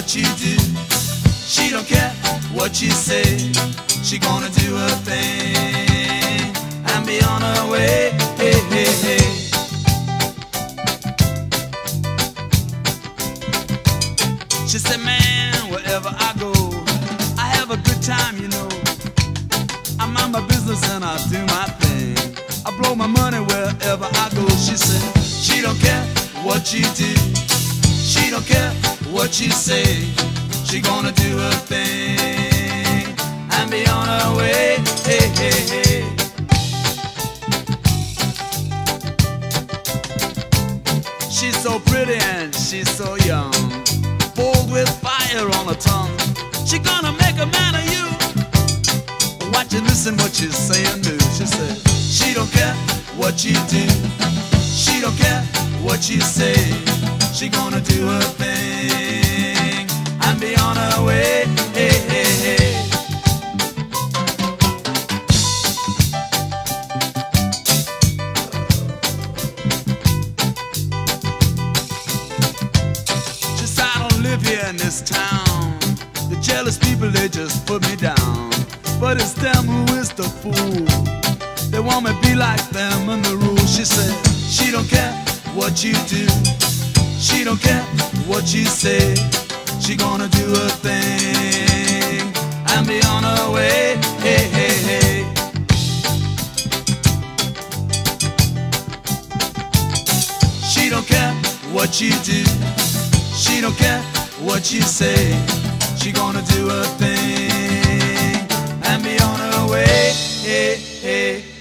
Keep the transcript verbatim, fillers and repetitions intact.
what you do. She don't care what you say. She gonna do her thing and be on her way. Hey, hey, hey. She said, man, wherever I go, I have a good time, you know. I mind my business and I do my thing. I blow my money wherever I go. She said, she don't care what you do. She don't care what you say. She gonna do her thing and be on her way. Hey, hey, hey. She's so pretty and she's so young, bold with fire on her tongue. She gonna make a man of you. Watch and listen what she's saying, do. She said, she don't care what you do. She don't care what you say. She gonna do her thing and be on her way. Hey, hey, hey. She said, I don't live here in this town. The jealous people, they just put me down. But it's them who is the fool. They want me to be like them and the rules. She said, she don't care what you do. She don't care what you say. She gonna do her thing and be on her way. Hey, hey, hey. She don't care what you do. She don't care what you say. She gonna do her thing and be on her way. Hey, hey.